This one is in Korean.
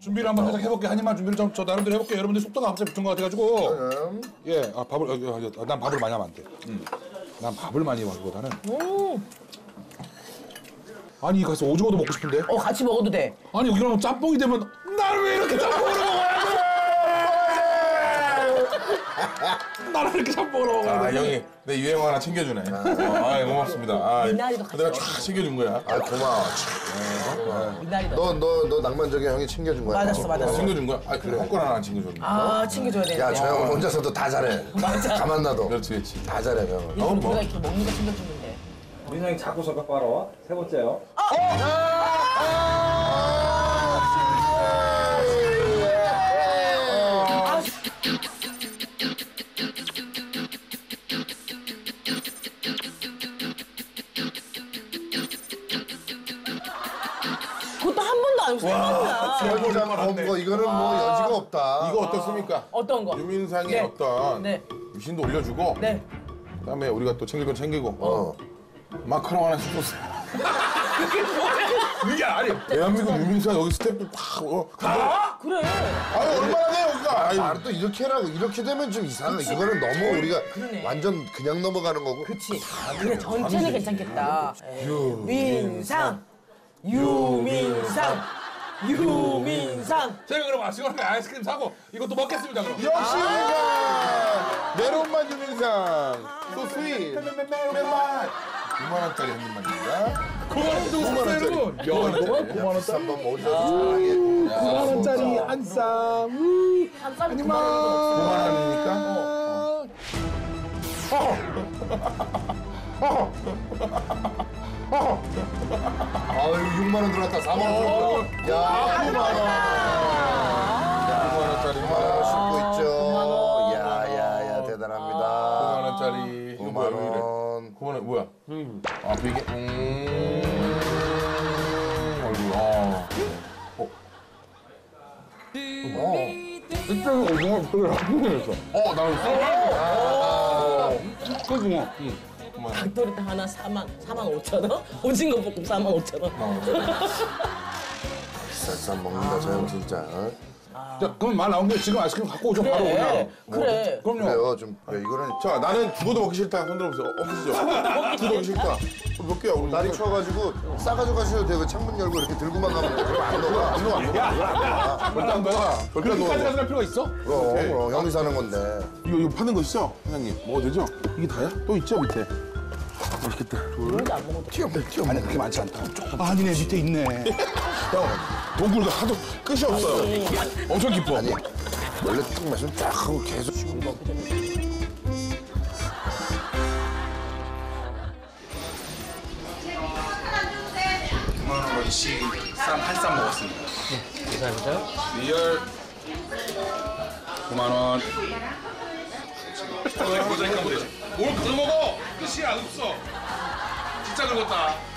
준비를 한번 살짝 해볼게. 한 입만 준비를 저 나름대로 해볼게. 여러분들 속도가 갑자기 붙은 것 같아가지고. 예, 난 밥을 많이 하면 안 돼. 난 밥을 많이 먹기보다는. 아니 가서 오징어도 먹고 싶은데. 같이 먹어도 돼. 아니 여기랑 짬뽕이 되면 나를 왜 이렇게 짬뽕으로 먹어야 돼? 나를 이렇게 짬뽕으로 먹어야 돼? 형이 내 유행어 하나 챙겨주네. 고맙습니다. 미나리도 같이 내가 먹어. 쫙 챙겨준 거야. 고마워. 미나리도. 너 낭만적인 형이 챙겨준 거야. 맞았어. 챙겨준 거야? 그래 헛걸 하나 안 챙겨줬네. 챙겨줘야 되는데. 야, 저 형은 혼자서도 다 잘해. 맞아. 가만 놔둬. 그렇지. 다 잘해, 형은. 일부러 우리가 이렇게 먹는 거 챙겨주는데. 우리 형이 자꾸 저격 바로 세 번째요. 그것도 한 번도 안 세 번이나. 세번장 거 이거는 뭐 여지가 없다. 이거 어떻습니까? 어떤 거? 유민상의 네. 어떤 네. 미신도 올려주고 네. 그다음에 우리가 또 챙길 건 챙기고 마카롱 하나 시켰어. 이게 아니. 대한민국 유민상 여기 스태프들 다 그래. 아니 얼마나 돼 여기가? 아니, 또 이렇게 하라고. 이렇게 되면 좀 이상해. 이거는 너무 우리가 그러네. 완전 그냥 넘어가는 거고. 그치. 근데 전체는 괜찮겠다. 유민상. 유민상. 유민상. 저희가 그럼 시원하게 아이스크림 사고 이것도 먹겠습니다 그럼. 역시 유민상 메론맛 유민상 또 스윗 메론맛 9만 원짜리 한 입만입니다. 9만 원 주고 샀어요 여러분. 9만 원짜리. 한번 먹으셔서 9만 원짜리 한 쌈. 한 쌈이 9만 원이니까. 아유, 6만 원 들어갔다. 4만 원 들어갔다. 야, 9만 원. 9만 원짜리 9만 원 싣고 있죠. 9만 원. 야, 대단합니다. 9만 원짜리. 이거 9만 뭐야? 왜 이래? 원. 9만 원 뭐야? 아 되게 이쪽에 오징어 되게 한국에서. 나는 오징어. 닭도리탕 하나 4만 5천 원? 오징어 볶음 4만 5천 원. 쌀쌀 먹는다, 저 형 진짜. 자, 그럼 말 나온 게 지금 아이스크림 갖고 오죠 바로 그냥. 그래. 그럼요. 그래요, 좀. 그래, 이거는 자 나는 죽어도 먹기 싫다. 손 들어보세요. 없으시죠? 죽어도 먹기 싫다. 몇 개야 우리? 날이 추워가지고 싸가지고 가셔도 돼요. 창문 열고 이렇게 들고만 가면 돼. 그럼 안 녹아. 안 녹아. 절대 안 녹아. 절대 안 그렇게까지 녹아. 가져갈 필요가 있어? 그럼 형이 사는 건데. 이거 파는 거 있어? 사장님 먹어도 되죠? 이게 다야? 또 있죠 밑에? 맛있겠다. 아니 그렇게 많지 않다. 아니네 밑에 있네. 형 동굴도 하도 끝이 없어요. 엄청 깊어. 아니, 원래 쭉 마시면 쫙 하고 계속 쉬고 먹. 9만 원씩 한 쌈 먹었습니다. 감사합니다. 리얼 9만 원. 모자니까 뭐지? 뭘 그걸 먹어? 끝이야 없어. 진짜 긁었다.